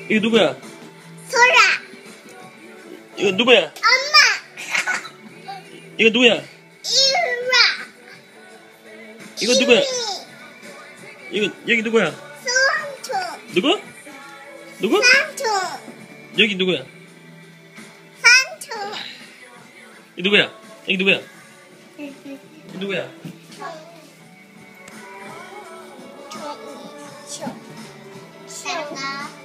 이거 누구야? 소라. 이거 누구야? 엄마. 이거 누구야? 이라. 이거 누구야? 이거 여기 누구야? 삼촌. 누구? 누구? 삼촌. 여기 누구야? 삼촌. 이 누구야? 여기 누구야? 이 누구야? 사과.